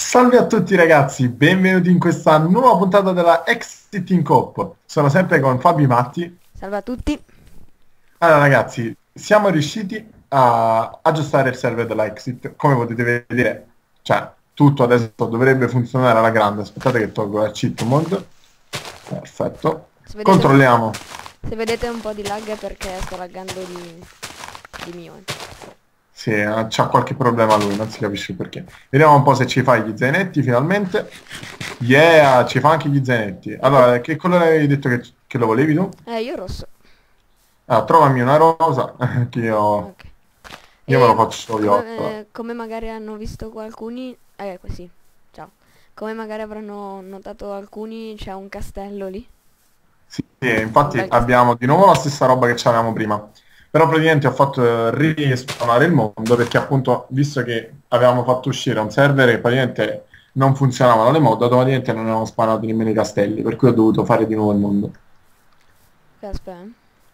Salve a tutti ragazzi, benvenuti in questa nuova puntata della Exit in Coop. Sono sempre con Fabio Matti. Salve a tutti. Allora ragazzi, siamo riusciti a aggiustare il server della Exit. Come potete vedere, cioè tutto adesso dovrebbe funzionare alla grande. Aspettate che tolgo la cheat mode. Perfetto. Se vedete, Controlliamo. se vedete un po' di lag è perché sto laggando di mio. Sì, c'ha qualche problema lui, non si capisce perché. Vediamo un po' se ci fa gli zainetti finalmente. Yeah, ci fa anche gli zainetti. Allora, che colore avevi detto che lo volevi tu? Io rosso. Ah, trovami una rosa, che io, Ok. io me lo E faccio viola. come magari hanno visto alcuni... sì, ciao. Come magari avranno notato alcuni, c'è un castello lì. Sì, Un infatti bel castello. abbiamo di nuovo la stessa roba che avevamo prima. Però praticamente ho fatto rispawnare il mondo perché appunto, visto che avevamo fatto uscire un server e praticamente non funzionavano le mod, automaticamente non avevamo spawnato nemmeno i castelli, per cui ho dovuto fare di nuovo il mondo. Aspetta.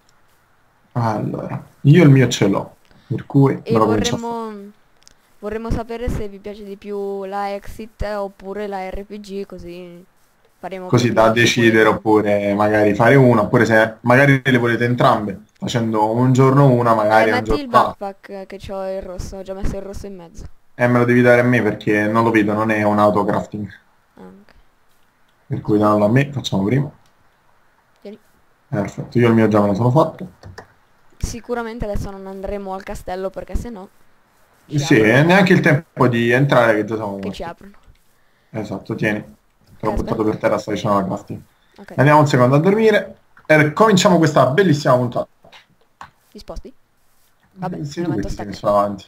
Allora, io il mio ce l'ho, per cui me E lo comincio a fare. vorremmo sapere se vi piace di più la Exit oppure la RPG, così faremo Così più da su decidere, quello. oppure magari fare una, oppure se magari le volete entrambe, facendo un giorno una, magari un Metti giorno il l'altra. backpack che c'ho il rosso, ho già messo il rosso in mezzo. E me lo devi dare a me perché non lo vedo, non è un autocrafting. Ah, ok. Per cui Aspetta, dallo a me, facciamo prima. tieni. Perfetto, io il mio già me lo sono fatto. Sicuramente adesso non andremo al castello perché sennò ci Sì, aprono. e neanche il tempo di entrare che già siamo Che ci morti. aprono. Esatto, tieni. Te Ok, l'ho buttato aspetta. per terra, sta dicendo la crafting. Ok. Andiamo un secondo a dormire e cominciamo questa bellissima puntata. Disposti? Vabbè, me Sei lo tu che metto a ti sei stack. messo avanti.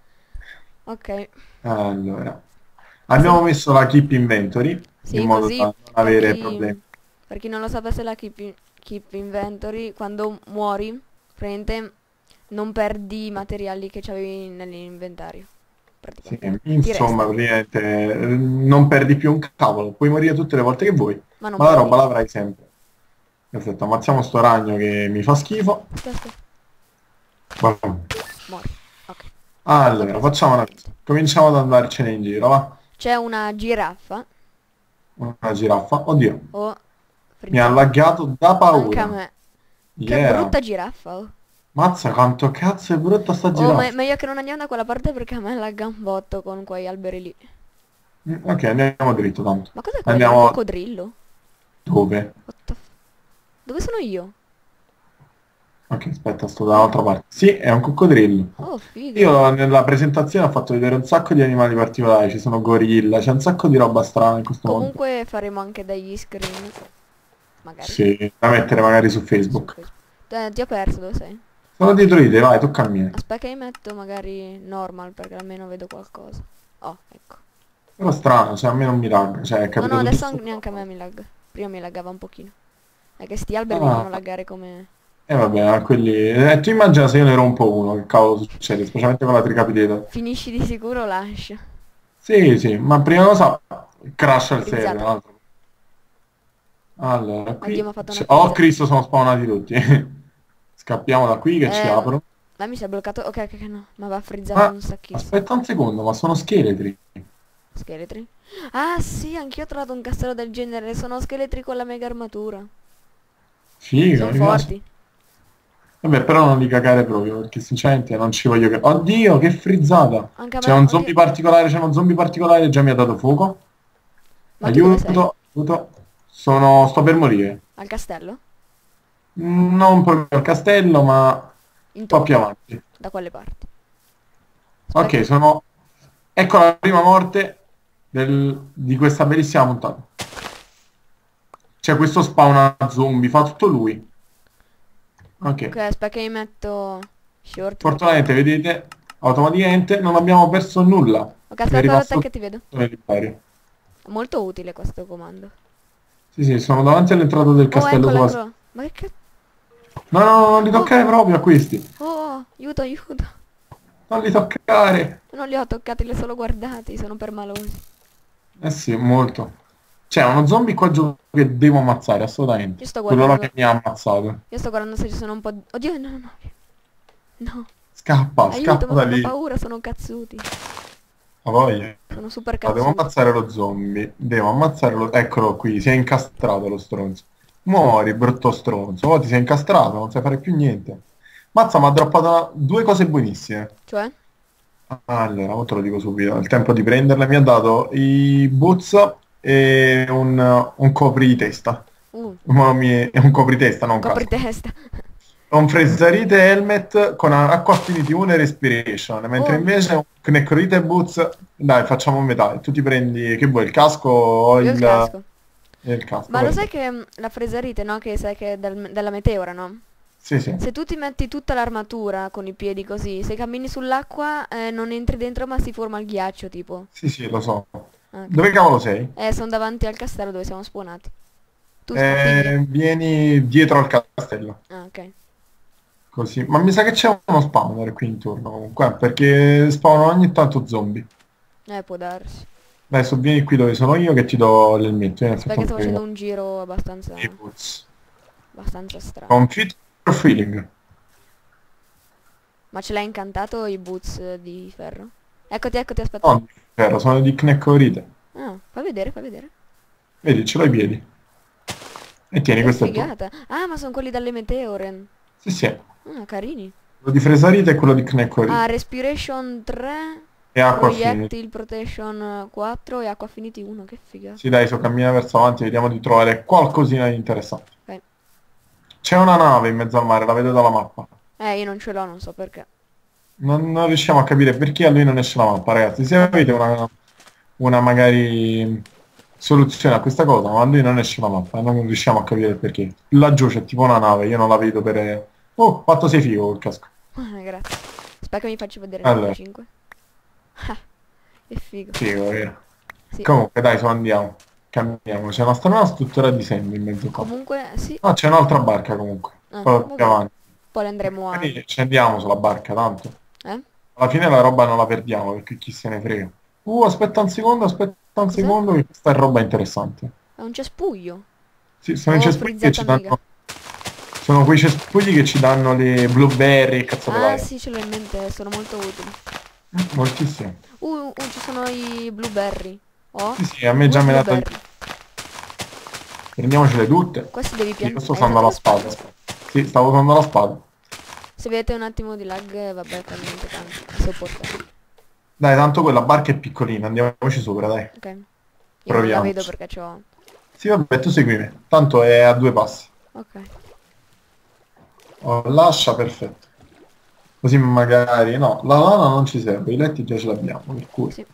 Ok. Allora, Se- abbiamo messo la keep inventory in Sì, modo da così non per avere problemi. chi non lo sapesse la keep inventory, quando muori, praticamente non perdi i materiali che c'avevi nell'inventario. Sì, Praticamente. Ti insomma, restano, praticamente non perdi più un cavolo, puoi morire tutte le volte che vuoi, ma non ma la perdi. roba l'avrai sempre. Perfetto, ammazziamo sto ragno che mi fa schifo. Aspetta, aspetta. Vabbè. Muori. Ok. L'ho Allora, preso. facciamo una cosa. Niente. Cominciamo ad andarcene in giro, va? C'è una giraffa. Una giraffa. Oddio, Oh, mi ha frizzata. laggato da Anche a paura. me. Che Yeah. brutta giraffa, oh. Mazza, quanto cazzo è brutta sta Oh, giraffa. meglio che non andiamo da quella parte perché a me lagga un botto con quei alberi lì. Ok, andiamo dritto tanto. Ma cos'è quello? Un Andiamo coccodrillo? dove? What the Dove sono io? Ok, aspetta, sto dall'altra parte. Sì, è un coccodrillo. Oh, figo. Io nella presentazione ho fatto vedere un sacco di animali particolari, ci sono gorilla, c'è un sacco di roba strana in questo mondo. Comunque faremo anche degli screen. Magari. Sì, da mettere magari su Su Facebook. Facebook. Ti ho perso, dove sei? Sono dietro di te, vai, tocca a me. Aspetta che mi metto magari normal perché almeno vedo qualcosa. Oh, ecco. Però strano, cioè a me non mi lagga, cioè è No, no, capitato adesso giusto. neanche a me mi lag. Prima mi laggava un pochino. È che sti alberi mi fanno Ah, laggare come... e vabbè, a quelli... tu immagina se io ne rompo uno, che cavolo succede, specialmente con la tricapitata. Finisci di sicuro lascia. Sì, sì, ma prima cosa crasha il server. Frizzata. Un altro. Allora, Oddio, mi qui... ha fatto una Oh frizza. Cristo, sono spawnati tutti. Scappiamo da qui che ci Eh, aprono. ma mi si è bloccato. Ok, ok, ok, no. Ma va frizzato Ma un sacchissimo. aspetta un secondo, ma sono scheletri. Scheletri? Ah, sì, anch'io ho trovato un castello del genere. Sono scheletri con la mega armatura. Figo, Sono mi piace. forti. Vabbè, però non li cagare proprio, perché sinceramente non ci voglio che... Oddio, che frizzata! Anche a me. Oddio. C'è uno zombie particolare che già mi ha dato fuoco. Ma tu dove sei? Aiuto, aiuto. Sto per morire. Al castello? Non proprio al castello, ma un po' più Intorno. avanti. Da quelle parti. Aspetta. Ok, sono... Ecco la prima morte di questa bellissima puntata. C'è questo spawn zombie, fa tutto lui. Ok, Ok. aspetta che mi metto short. Fortunatamente, vedete, automaticamente non abbiamo perso nulla. Ok, Mi è aspetta, aspetta rimasto che ti vedo. tutto nell'impario. È molto utile questo comando. Sì, sì, sono davanti all'entrata del Oh, castello eccolo, sulla... eccolo. Ma che cazzo? No, no, no, non li Oh, toccare proprio a questi. oh, aiuto, aiuto. Non li toccare. Non li ho toccati, li ho solo guardati. Sono permalosi. Eh sì, molto. C'è uno zombie qua giù che devo ammazzare, assolutamente. Io sto Quello là che guardando. mi ha ammazzato. Io sto guardando se ci sono un po' di... Oddio, no, no, no. No. Scappa, Aiuto, scappa mi da fanno lì. paura, sono cazzuti. A voglia. Sono super No, devo cazzuto. ammazzare lo zombie. Devo ammazzare lo... Eccolo qui, si è incastrato lo stronzo. Muori, brutto stronzo. Oh, ti sei incastrato, non sai fare più niente. Mazza, mi ha droppato due cose buonissime. Cioè? Allora, ora te lo dico subito. Il tempo di prenderle mi ha dato i boots e un copritesta. Ma non è un copritesta, non un Copri casco. testa. Un Freezerite Helmet con Acqua Affinity 1 e Respiration, mentre Oh, invece un Necrolite Boots, dai, facciamo metà. Tu ti prendi, che vuoi, il casco o io il casco. il casco? Ma lo sai Perfetto. che la freserite, no? Che sai che è della meteora, no? Sì, sì. Se tu ti metti tutta l'armatura con i piedi così, se cammini sull'acqua non entri dentro ma si forma il ghiaccio tipo. Sì, sì, lo so. Ah, ok. Dove cavolo sei? Sono davanti al castello dove siamo spawnati. Tu spinghi. Vieni dietro al castello. Ah, ok. Così. Ma mi sa che c'è uno spawner qui intorno comunque, perché spawnano ogni tanto zombie. Può darsi. Adesso vieni qui dove sono io che ti do l'elmetto. Nel Aspetta che sto frattempo facendo io- un giro abbastanza, i boots. abbastanza strano. Con fit or feeling. Ma ce l'hai incantato i boots di ferro? Eccoti, eccoti, aspetta. No, di ferro, sono di Kneckorite. Ah, fai vedere, fai vedere. Vedi, ce l'ho ai piedi. E tieni, Che questo è tuo. figata. Ah, ma sono quelli dalle meteore. Sì, sì. Ah, carini. Quello di Fresarite e quello di Ah, Kneckorite. Respiration 3, E acqua affinity. Projectile Protection 4 e Acqua Affinity 1, che figata. Sì, dai, so, cammina verso avanti, vediamo di trovare qualcosina di interessante. Ok. C'è una nave in mezzo al mare, la vedo dalla mappa. Io non ce l'ho, non so perché. Non riusciamo a capire perché a lui non esce la mappa, ragazzi. Se avete una magari soluzione a questa cosa, ma a lui non esce la mappa, non riusciamo a capire il perché. Laggiù c'è tipo una nave, io non la vedo per... Oh, fatto sei figo col casco. Ah, grazie. Aspetta che mi faccio vedere il Allora, 5. Ah, che figo. figo, vero. Sì. Comunque, dai, andiamo. Cambiamo. C'è una strana struttura di semi in mezzo qua. Comunque, sì. Ah, c'è un'altra barca comunque. Quella più Vabbè. avanti. Poi le andremo a... Quindi scendiamo sulla barca, tanto. Eh? Alla fine la roba non la perdiamo, perché chi se ne frega. Aspetta un Cos'è? secondo, che questa è roba interessante. È un cespuglio. Sì, sono i Oh, cespugli che frizzata ci amiga. danno... Sono quei cespugli che ci danno le blueberry e cazzate Ah, varie. sì, ce l'ho in mente, sono molto utili. Moltissimo. Ci sono i blueberry. Oh, Sì, sì, a me già due me ne ha blueberry. Prendiamocele tutte. Questi devi Io sto piantare. usando la spada. Sì, stavo usando la spada. Se vedete un attimo di lag, vabbè, fa niente tanto. È sopportabile. Dai, tanto quella barca è piccolina, andiamoci sopra, dai. Ok. Io non la Proviamo. vedo perché c'ho... Sì, vabbè, tu seguimi. Tanto è a due passi. Ok. Oh, lascia, perfetto. Così magari... No, la lana non ci serve, i letti già ce l'abbiamo, per cui... Sì.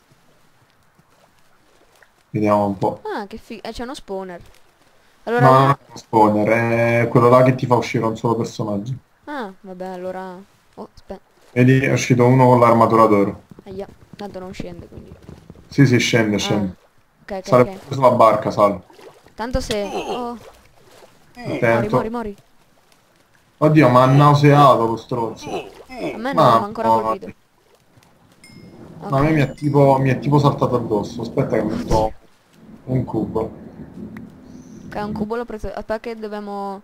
Vediamo un po'. Ah, che figo. C'è uno spawner. No, Allora... non è uno spawner, è quello là che ti fa uscire un solo personaggio. Ah, vabbè, allora... Oh, aspetta. Vedi, è uscito uno con l'armatura d'oro. Aia. Tanto non scende, quindi... Sì, sì, scende, Ah. scende. Ok, ok, Sale ok. pure sulla barca, sale. Tanto se... Oh, mori, Attento. mori, mori. Oddio, ma ha nauseato lo stronzo. A me non Ma m'ha ancora no, colpito. no, a me Ok. mi è tipo saltato addosso. Aspetta che metto un cubo. Ok, un cubo l'ho preso. Aspetta che dobbiamo...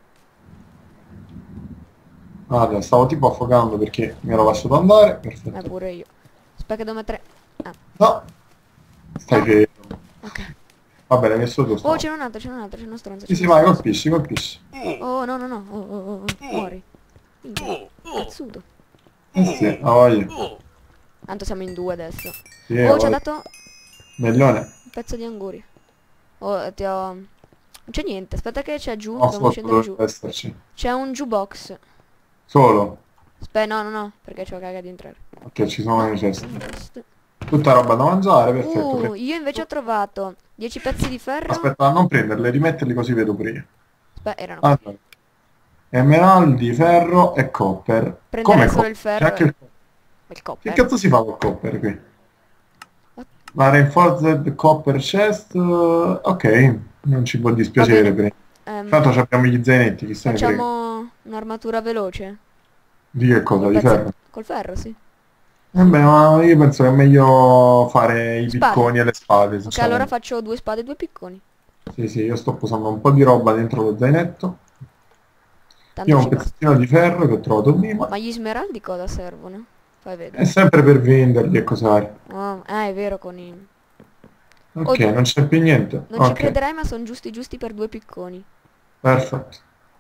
Allora, stavo tipo affogando perché mi ero lasciato andare. Perfetto. Pure io. Aspetta che devo mettere... Ah, No, stai no. fermo. Ok. Va bene, messo tu. Oh, c'è un altro, c'è un altro, c'è uno stronzo. Sì, c'è sì, uno vai, stronzo. colpisci, colpisci. Oh, no, no, no. Oh. Muori. Minchia. Cazzuto. Sì, ha voglia. Tanto siamo in due adesso. Sì, ha Oh, ci ha voglia. dato Meglione. un pezzo di anguria. Oh, ti ho... Non c'è niente, aspetta che c'è giù, No, dobbiamo sotto scendere giù. dovrebbe esserci. C'è un jukebox. Solo. Aspetta, no, perché c'ho caga di entrare. Ok, ci sono le ceste. Questo. Tutta roba da mangiare, perfetto. Io invece ho trovato 10 pezzi di ferro. Aspetta, non prenderle, rimetterli così vedo prima. Aspetta, erano qui. Allora, emeraldi, ferro e copper. Prendere Come solo copper? il ferro C'è anche il... il Che copper. cazzo si fa col copper qui? What? La reinforced copper chest, ok, non ci può Va dispiacere. bene. Tanto abbiamo gli zainetti, chi se ne frega. Facciamo un'armatura veloce. Di che cosa? Col Di pezzo- ferro? Col ferro, sì. Vabbè, ma io penso che è meglio fare i Spade. picconi e le spade, Ok, allora sinceramente. faccio 2 spade e 2 picconi. Sì, sì, io sto posando un po' di roba dentro lo zainetto. Io Tanto ho ci un basta. pezzettino di ferro che ho trovato prima. Ma gli smeraldi cosa servono? Fai È vedere. sempre per venderli e cos'è. Oh, è vero con i... Ok, Oddio, non c'è più niente. non ci Ok, crederai ma sono giusti giusti per due picconi. perfetto.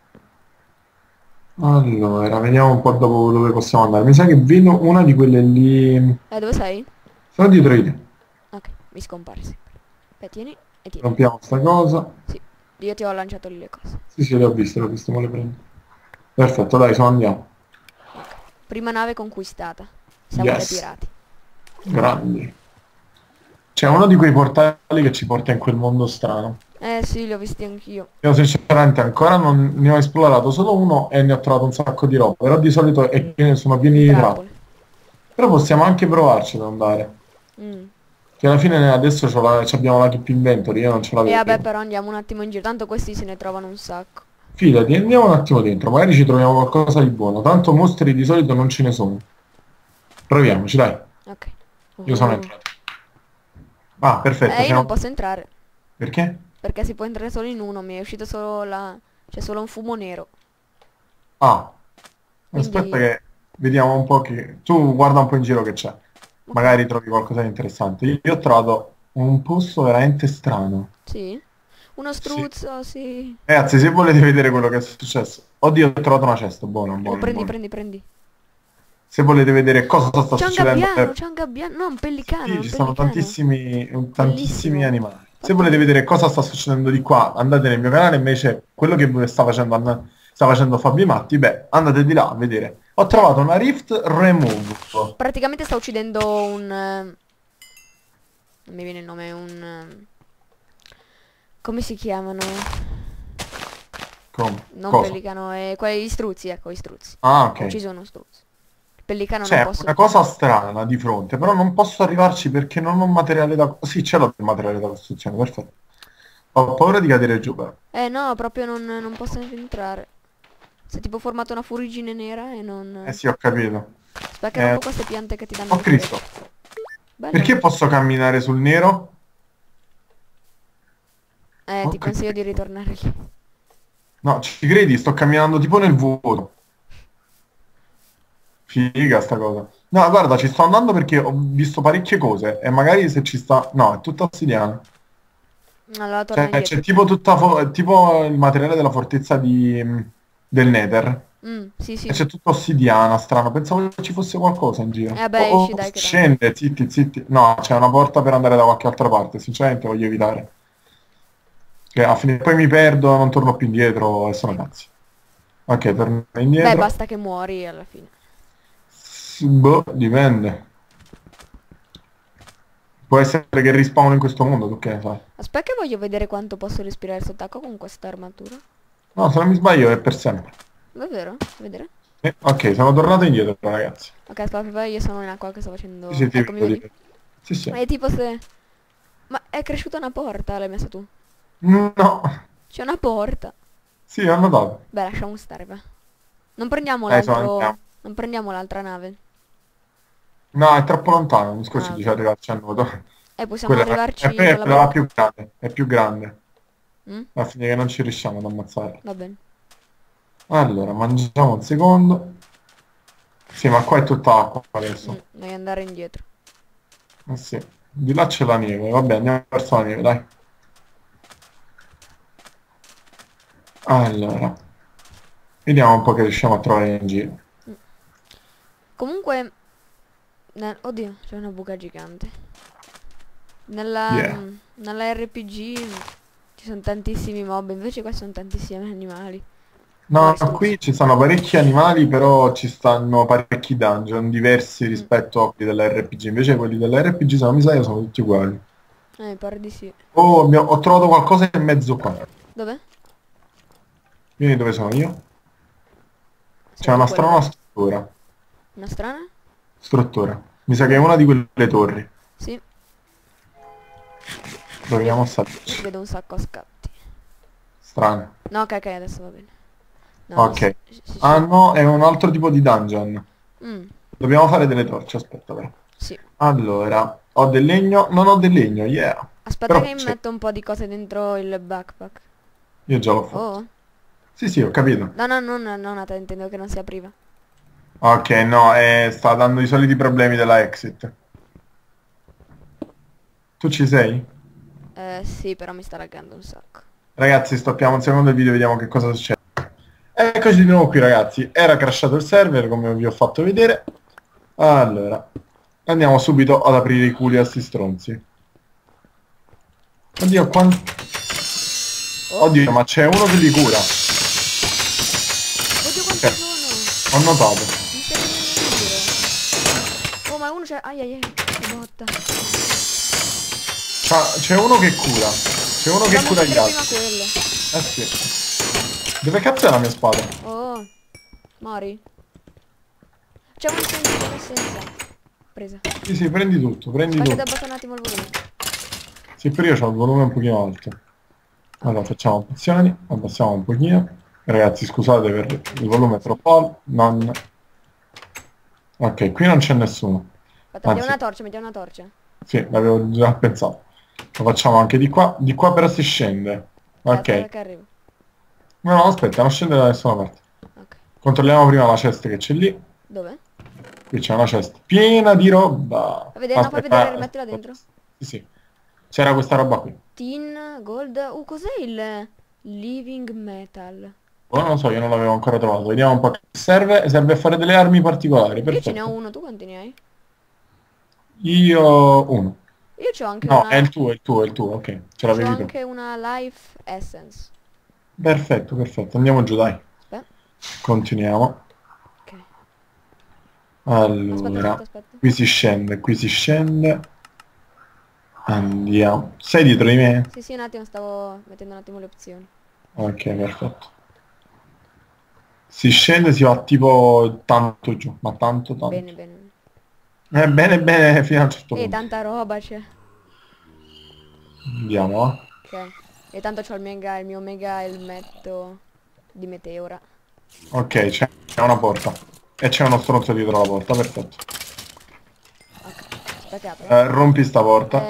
Allora, vediamo un po' dopo dove possiamo andare. Mi sa che vedo una di quelle lì. Dove sei? Sono dietro di te. Ok, mi scompare sempre. Beh, tieni e tieni. Rompiamo sta cosa. Sì, io ti ho lanciato lì le cose. Sì, sì, le ho viste, me le prendo. Perfetto, dai, sono andiamo. Ok. Prima nave conquistata. Siamo dei Yes, pirati. grandi. C'è uno di quei portali che ci porta in quel mondo strano. Sì, li ho visti anch'io. Io sinceramente ancora non ne ho esplorato solo uno e ne ho trovato un sacco di roba, però di solito sono pieni Di di trappole. trappole. Però possiamo anche provarci ad andare. Mm. Che alla fine adesso abbiamo la Keep Inventory, io non ce E vabbè, l'avevo. però andiamo un attimo in giro. Tanto questi se ne trovano un sacco. Fidati, andiamo un attimo dentro, magari ci troviamo qualcosa di buono. Tanto mostri di solito non ce ne sono. Proviamoci, dai. Ok. Io sono entrato. Ah, perfetto, Io non siamo... posso entrare. Perché? Perché si può entrare solo in uno. Mi è uscito solo la... C'è solo un fumo nero. Ah, aspetta Quindi... che vediamo un po' che... Tu guarda un po' in giro che c'è. Ok. Magari trovi qualcosa di interessante. Io ho trovato un posto veramente strano. Sì. Uno Sì. struzzo, sì. Ragazzi, se volete vedere quello che è successo... Oddio, ho trovato una cesta, buono, Oh, buono, prendi, buono. prendi, prendi. Se volete vedere cosa sta succedendo... C'è un gabbiano. No, Sì, un ci sono pellicano. tantissimi Bellissimo. animali. Se volete Ottimo. vedere cosa sta succedendo di qua, andate nel mio canale, invece quello che sta facendo, sta facendo Fabio Matti, beh, andate di là a vedere. Ho Cioè, trovato una Rift Remove. praticamente sta uccidendo un... non mi viene il nome, come si chiamano? Come? Non Cosa? pellicano, quelli gli struzzi, ecco, gli struzzi. Ah, Ho ok. ucciso uno struzzo. Il pellicano non C'è posso... una cosa strana di fronte, però non posso arrivarci perché non ho materiale da... Sì, ce l'ho il materiale da costruzione, perfetto. Ho paura di cadere giù, però. No, proprio non posso entrare. Si è tipo formato una furigine nera e Eh non... sì, ho capito. Spaccano un Eh, po' queste piante che ti danno oh il Cristo, tetto. Bello. perché posso camminare sul nero? Ti Ok. consiglio di ritornare lì. No, ci credi? Sto camminando tipo nel vuoto. Figa sta cosa. No, guarda, ci sto andando perché ho visto parecchie cose e magari se ci sta... No, è tutta ossidiana. Allora torna Cioè, c'è indietro. tipo tipo il materiale della fortezza del Nether. Sì, E sì. c'è tutta ossidiana, strano. Pensavo che ci fosse qualcosa in giro. Vabbè, esci Oh, dai che tanto. scende, zitti, zitti. No, c'è una porta per andare da qualche altra parte. Sinceramente voglio evitare. Che poi mi perdo, non torno più indietro e sono Ecco. cazzi. Ok, torno Beh, indietro. basta che muori alla fine. Boh, dipende. Può essere che rispawn in questo mondo, tu che ne sai? Aspetta che voglio vedere quanto posso respirare sott'acqua con questa armatura. No, se non mi sbaglio è per sempre. Davvero? Vedere? Ok, sono tornato indietro, ragazzi. Ok, aspetta, io sono in acqua che sto Sì, sì, facendo... ti Ecco, mi vedo, ti vedi? vedo. Sì, sì. È tipo se... Ma è cresciuta una porta, l'hai messa tu. No, C'è una porta. sì, ho notato. Beh, lasciamo stare, va. Non prendiamo Adesso l'altro... andiamo. Non prendiamo l'altra nave. No, è troppo lontano, mi scorsi Ah, di ok. arrivarci a nuoto. Possiamo Quella è, arrivarci è con la quella barca. più grande, è più grande. Mm? A fine che non ci riusciamo ad ammazzare. Va bene. Allora, mangiamo un secondo. Sì, ma qua è tutta acqua adesso. Devi andare indietro. Eh sì. Di là c'è la neve, vabbè, andiamo verso la neve, dai. Allora, vediamo un po' che riusciamo a trovare in giro. Mm. Comunque... Oddio, c'è una buca gigante. Yeah. Nella RPG ci sono tantissimi mob, invece qua ci sono tantissimi animali. No, Muori struzzo. qui ci sono parecchi animali, però ci stanno parecchi dungeon diversi Mm. rispetto a quelli dell'RPG. Invece quelli dell'RPG, se non mi sa, sono tutti uguali. Mi pare di sì. Oh, ho trovato qualcosa in mezzo qua. Dov'è? Vieni dove sono io. C'è Sei tu una quello strana là? struttura. Una strana? Struttura. Mi sa che è Dove? una di quelle torri. Sì. Proviamo a Io salirci. vedo un sacco a scatti. Strano. No, ok, ok, adesso va bene. No, Ok. Ah no, è un altro tipo di dungeon. Mm, Dobbiamo fare delle torce, aspetta però. sì. Allora, ho del legno? Non ho del legno, yeah. Aspetta Però che mi c'è. metto un po' di cose dentro il backpack. Io già l'ho fatto. Oh. Sì, sì, ho capito. No, no, non a te, intendo che non si apriva. Ok, no, sta dando i soliti problemi della exit. Tu ci sei? Sì, però mi sta laggando un sacco. Ragazzi, stoppiamo un secondo il video e vediamo che cosa succede. Eccoci di nuovo qui, ragazzi. Era crashato il server, come vi ho fatto vedere. Allora, andiamo subito ad aprire i culi a sti stronzi. Oddio, Oh, Oddio, ma c'è uno che li cura. oddio quanti Ok, sono! ho notato. Mi stai venendo a dire. Oh, ma uno c'è... Ai ai ai, che botta. C'è uno che cura. C'è uno che Dobbiamo cura gli uccidere altri. prima quello. Eh sì. Dove cazzo è la mia spada? Oh, mori. C'è un incendio senza. Presa. Sì, sì, prendi tutto, prendi Aspetta, tutto. devo abbassare un attimo il volume. Sì, però io ho il volume un pochino alto. Allora, facciamo opzioni, abbassiamo un pochino. Ragazzi, scusate per il volume troppo alto. Non... Ok, qui non c'è nessuno. Aspetta, mettiamo Anzi, una torcia, mettiamo una torcia. sì, l'avevo già pensato. Lo facciamo anche di qua. Di qua però si scende. Aspetta Ok. che arrivo. No, no, aspetta, non scende da nessuna parte. Ok. Controlliamo prima la cesta che c'è lì. Dove? Qui c'è una cesta piena di roba. Fai vedere, no, fai vedere, rimettila dentro. Sì, sì. C'era questa roba qui. Tin, gold. Cos'è il living metal? Oh, non lo so, io non l'avevo ancora trovato. Vediamo un po' che serve. Serve a fare delle armi particolari. Io ce ne ho Perfetto. uno, tu quanti ne hai? Io uno. Io c'ho anche No, è una... il tuo, è il tuo, è il tuo. Ok, ce C'ho l'avevi tu. anche una life essence. Perfetto, perfetto. Andiamo giù, dai. Aspetta. Continuiamo. Ok. Aspetta, Allora, aspetta, aspetta. qui si scende, qui si scende. Andiamo. Sei dietro di me? Sì, sì, un attimo, stavo mettendo un attimo le opzioni. Ok, perfetto. Si scende, si va tipo tanto giù, ma tanto, tanto. Bene, bene. Bene, bene, fino a un certo punto. Tanta roba c'è. Andiamo, Ok. E tanto c'ho il mio mega elmetto di meteora. Ok, c'è una porta. E c'è uno stronzo dietro la porta, perfetto. Ok. Aspetta, apro. Rompi sta porta.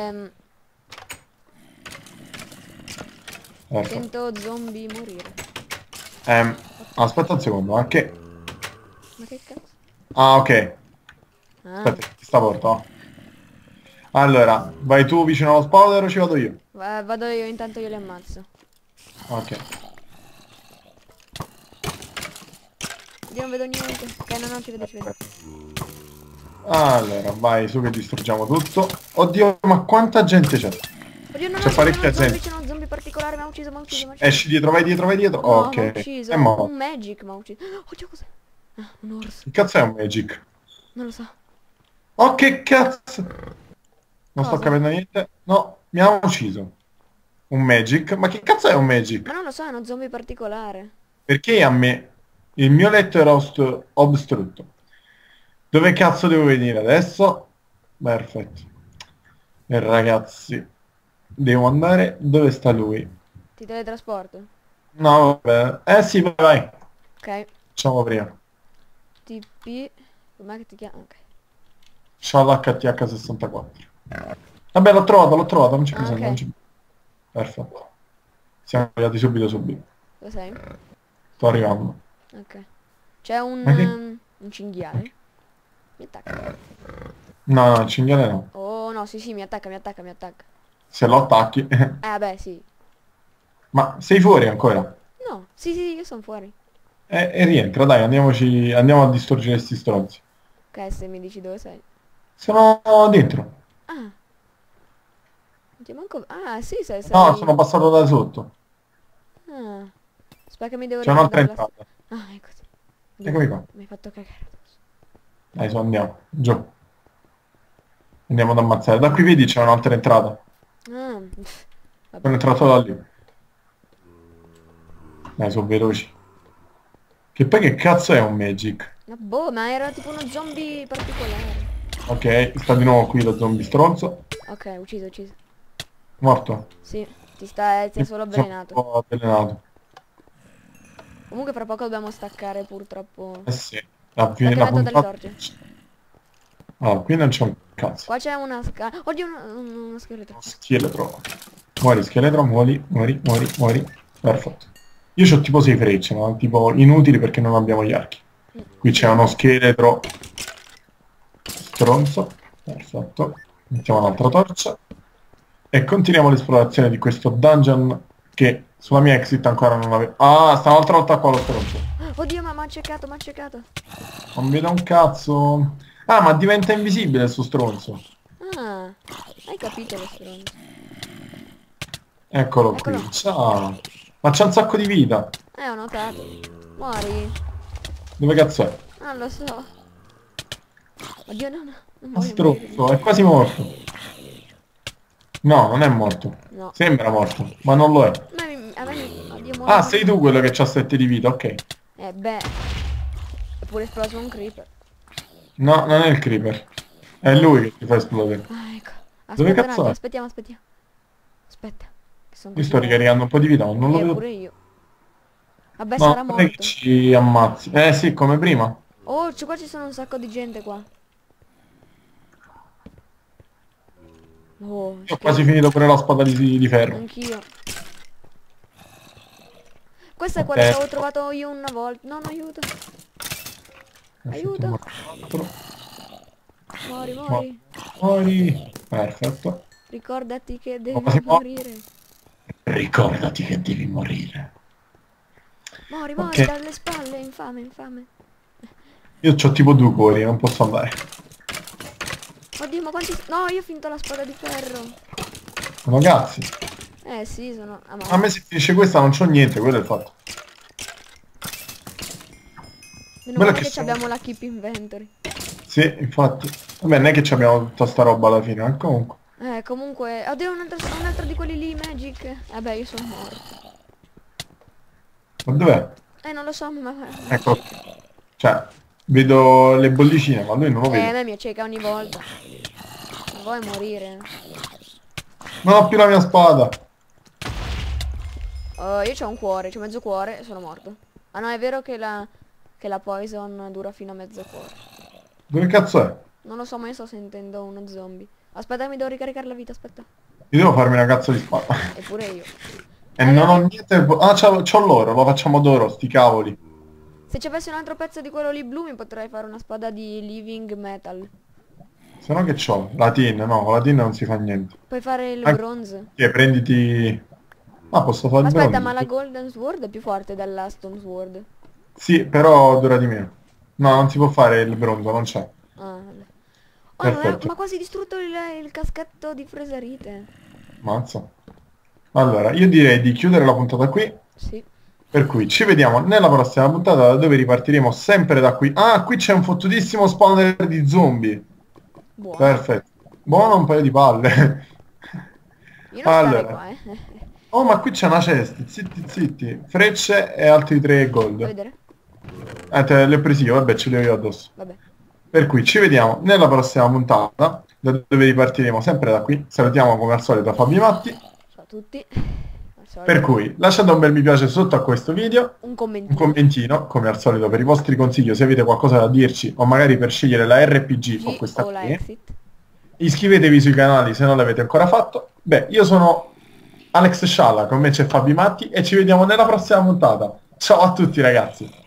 Ecco. Sento zombie morire. Aspetta un secondo, ma che... Ma che cazzo? Ah, ok. Ah. Aspetta, sta porta, oh. Allora, vai tu vicino allo spawner o ci vado io? Vado io, intanto io li ammazzo. Ok. Io non vedo niente. Ok, no, no, ci vedo, ci vedo. Allora, vai su che distruggiamo tutto. Oddio, ma quanta gente c'è? Oddio, no, no, C'è parecchia gente. c'è uno zombie particolare, mi ha ucciso, mi ha ucciso, mi ha ucciso. Esci dietro, vai dietro, vai dietro. No, Ok. mi ha ucciso. È morto. Un magic mi ha ucciso. Oddio, cos'è? Ah, un orso. Che cazzo è un magic? Non lo so. Oh, che cazzo? Non sto Cosa? capendo niente. No, mi ha ucciso. Un magic? Ma che cazzo è un Ma magic? non lo so, è uno zombie particolare. Perché a me il mio letto era obstrutto? Dove cazzo devo venire adesso? Perfetto. E ragazzi, devo andare... Dove sta lui? Ti teletrasporto. No, vabbè. Eh sì, vai, vai. Ok. Facciamo prima. TP. Com'è che ti chiama? Ok. C'ho l'HTH64. Vabbè, l'ho trovato, non c'è Ah, bisogno, ok. non c'è... Perfetto. Siamo arrivati subito, subito. Dove sei? Sto arrivando. Ok. C'è Ma che... un cinghiale. Mi attacca. No, no, il cinghiale no. Oh no, sì, sì, mi attacca, mi attacca, mi attacca. Se lo attacchi... Vabbè, sì. Ma sei fuori ancora? No, sì, sì, io sono fuori. E rientra, dai, andiamo a distruggere sti stronzi. Ok, se mi dici dove sei. Sono dentro. Ah. Non ti manco... Ah, sì, sei... No, sono passato da sotto. Ah. Aspetta che mi devo C'è un'altra ricordare entrata. Ah, eccoti. Eccomi qua. Mi hai fatto cagare addosso. Dai, andiamo. Giù. Andiamo ad ammazzare. Da qui vedi c'è un'altra entrata. Ah, Sono vabbè. entrato da lì. Dai, sono veloci. Che poi che cazzo è un magic? Ma boh, ma era tipo uno zombie particolare. Ok, sta di nuovo qui lo zombie stronzo. Ok, ucciso, ucciso. Morto. Sì, ti è solo Sono un avvelenato. po' avvelenato. Comunque fra poco dobbiamo staccare purtroppo. Eh sì. Aspetta che La metto delle puntata... torce. Ah, qui non c'è un cazzo. Qua c'è una scala. Oddio, uno scheletro. Scheletro. Muori, scheletro, muori, muori, muori, muori. Perfetto. Io c'ho tipo 6 frecce, ma tipo inutili perché non abbiamo gli archi. Qui c'è uno scheletro stronzo. Perfetto. Mettiamo un'altra torcia. E continuiamo l'esplorazione di questo dungeon che sulla mia exit ancora non avevo. Ah, sta un'altra volta qua lo stronzo. Oddio, ma m'ha accecato, m'ha accecato. Non vedo un cazzo. Ah, ma diventa invisibile il suo stronzo. Ah, hai capito lo stronzo. Eccolo qui. Eccolo. Ciao. Ma c'ha un sacco di vita. Ho notato. Muori. Dove cazzo è? Non lo so. Oddio, no, no. Non Ma voglio stronzo, morire. è quasi morto. No, non è morto. No. Sembra morto, ma non lo è. Oddio, muori. Ah, sei tu quello che c'ha 7 di vita, ok. Beh. È pure esploso un creeper. No, non è il creeper. È lui che ti fa esplodere. Ah, ecco. Dove Aspetta un cazzo attimo, è? aspettiamo. Aspetta. Che sono Io così sto ricaricando un po' di vita, ma non lo vedo. pure io. Vabbè, No, sarà non è che morto. ci ammazzi. Eh sì, come prima. Oh, qua ci sono un sacco di gente qua. Oh, Io ho quasi finito pure la spada di ferro. anch'io. Questa è quella che avevo trovato io una volta. No, no, aiuto. Aiuto. Muori, muori. Muori. Perfetto. Ricordati che devi quasi morire. Ricordati che devi morire. Muori, Ok. muori, dalle spalle, infame, infame. Io ho tipo 2 cuori, non posso andare. Oddio, ma quanti... No, io ho finito la spada di ferro. Ragazzi, Sì, sono... Ah, a me se finisce questa non c'ho niente, quello è il fatto. meno Quello male che che sono- abbiamo la keep inventory. Sì, infatti. Vabbè, non è che abbiamo tutta sta roba alla fine, comunque. Comunque... Oddio, un altro di quelli lì, Magic. Vabbè, io sono morto. Ma dov'è? Non lo so, ma... Ecco. Cioè, vedo le bollicine, ma lui non lo A vede. me mi acceca ogni volta. Non vuoi morire. Non ho più la mia spada. Io c'ho un cuore, c'ho mezzo cuore e sono morto. Ah no, è vero che la poison dura fino a mezzo cuore. Dove cazzo è? Non lo so, ma io sto sentendo uno zombie. Aspetta, mi devo ricaricare la vita, aspetta. Io devo farmi una cazzo di spada. Eppure io. E non ho niente... Ah, c'ho l'oro, lo facciamo d'oro, sti cavoli. Se ci avessi un altro pezzo di quello lì blu mi potrei fare una spada di living metal. Se no che c'ho? La tin, no, con la tin non si fa niente. Puoi fare il Ah, bronze. prenditi... Ah, posso fare il Aspetta, bronzo? ma la golden sword è più forte della stone sword. Sì, però dura di meno. No, non si può fare il bronzo, non c'è. Ah, vabbè. Oh, Perfetto. ma ha quasi distrutto il caschetto di freserite. Mazza. Allora, io direi di chiudere la puntata qui. Sì. Per cui ci vediamo nella prossima puntata dove ripartiremo sempre da qui. Ah, qui c'è un fottutissimo spawner di zombie. Buono. Perfetto. Buono un paio di palle. Io non starei Allora. qua, Oh, ma qui c'è una chest. Zitti, zitti. Frecce e altri 3 Vuoi gold. vedere? Te le ho presi io, vabbè, ce li ho io addosso. Vabbè. Per cui ci vediamo nella prossima puntata, da dove ripartiremo sempre da qui. Salutiamo come al solito Fabio Matti. Ciao a tutti. Al solito. Per cui lasciate un bel mi piace sotto a questo video, Un un commentino. commentino, come al solito, per i vostri consigli, se avete qualcosa da dirci, o magari per scegliere la RPG o questa O la qui. exit. Iscrivetevi sui canali se non l'avete ancora fatto. Beh, io sono Alex Scialla, con me c'è Fabio Matti e ci vediamo nella prossima puntata. Ciao a tutti ragazzi!